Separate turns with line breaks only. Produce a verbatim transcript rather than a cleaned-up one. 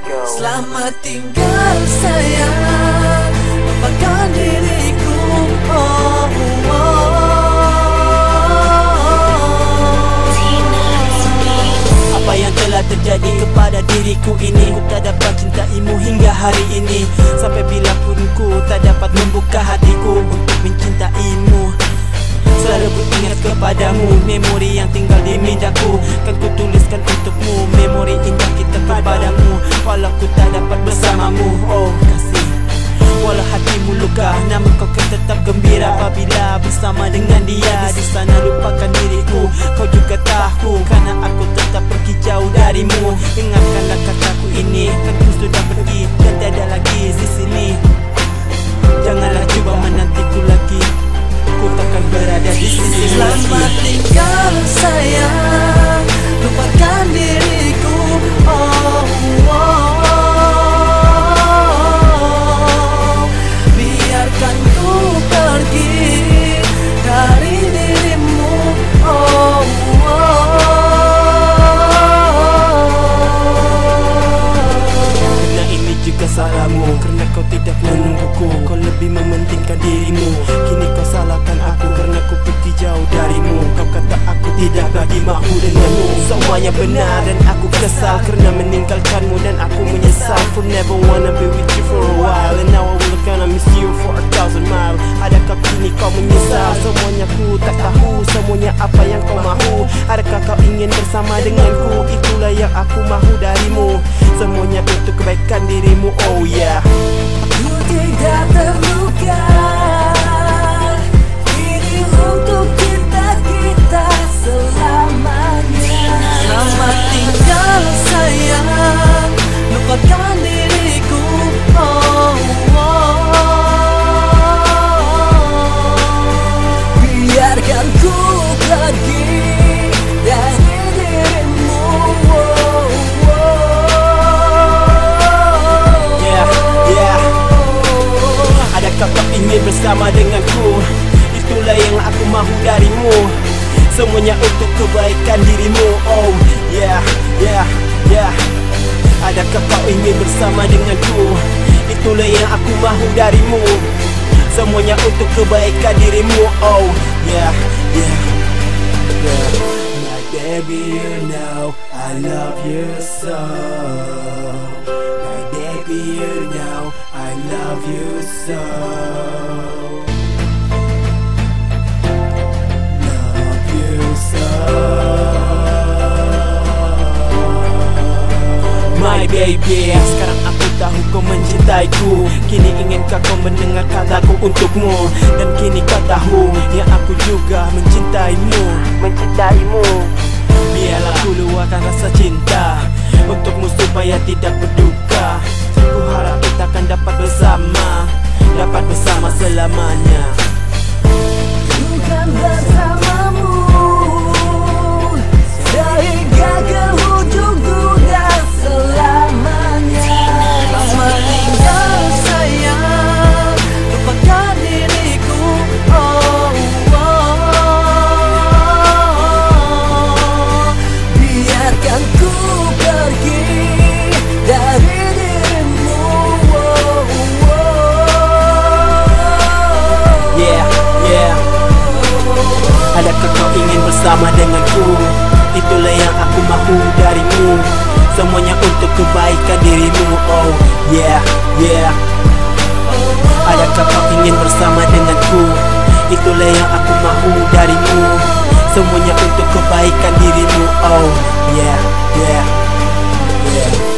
go.
Selamat tinggal sayang, lupakan diriku. Oh, oh, oh. Apa yang telah terjadi kepada diriku ini, ku tak dapat cintaimu hingga hari ini. Sampai bila pun ku tak dapat membuka hatiku untuk mencintaimu. Selalu ku ingat kepadamu, memori yang tinggal di mindaku. Kan ku tuliskan untukmu, memori indah kita kepadamu. Walau ku tak dapat bersamamu, oh kasih. Walau hatimu luka, namun kau kan tetap gembira apabila bersama dengan dia. Di sana lupakan diriku, kau juga tahu, karena aku tetap pergi jauh darimu. Ingatkanlah kataku ini, kan ku sudah pergi dan tiada lagi di sini. Janganlah cuba menantiku lagi, ku takkan berada di sini. Selamat tinggal sayang, lupakan diriku. Oh, oh, oh. Biarkan ku pergi dari dirimu. Oh, oh. Karena ini juga salahmu, karena kau tidak menungguku. Kau lebih mementingkan dirimu. Kini kau salahkan aku karena ku pergi jauh darimu. Kau kata aku tidak lagi mahu denganmu. Semuanya benar dan aku kesal karena meninggalkanmu, dan aku menyesal for never wanna be with you for a while. And now I will gonna miss you for a thousand miles. Adakah kini kau menyesal? Semuanya ku tak tahu, semuanya apa yang kau mahu. Adakah kau ingin bersama denganku? Itulah yang aku mahu darimu. Semuanya untuk kebaikan dirimu, oh yeah. Aku tidak terluka, ini untuk kita-kita selamanya. Selamat tinggal sayang, lupakan diriku. Oh, oh, oh. Biarkan ku pergi dari dirimu. Oh, oh. Yeah, yeah. Adakah kau ingin bersama denganku? Itulah yang aku mahu darimu. Semuanya untuk kebaikan dirimu. Oh yeah, yeah, yeah. Adakah kau ingin bersama denganku? Itulah yang aku mahu darimu. Semuanya untuk kebaikan dirimu. Oh yeah, yeah, yeah. My baby, you know I love you so. My baby, you know I love you so. My baby, sekarang aku tahu kau mencintaiku. Kini inginkah kau mendengar kataku untukmu? Dan kini kau tahu yang aku juga mencintaimu. Mencintaimu. Biarlah ku luahkan rasa cinta untukmu supaya tidak berduka. Ku harap kita akan dapat bersama, dapat bersama selamanya. Bukan bersamamu sehingga ke ujung dunia selamanya. Selamat tinggal sayang, lupakan diriku. Oh, oh, oh. Biarkan ku pergi dari dirimu. Oh, oh. Yeah, yeah. Adakah kau ingin bersama denganku? Itulah yang aku mahu darimu. Semuanya untuk kebaikan dirimu. Oh yeah, yeah. Adakah kau ingin bersama denganku? Itulah yang aku mahu darimu. Semuanya untuk kebaikan dirimu. Oh yeah, yeah, yeah.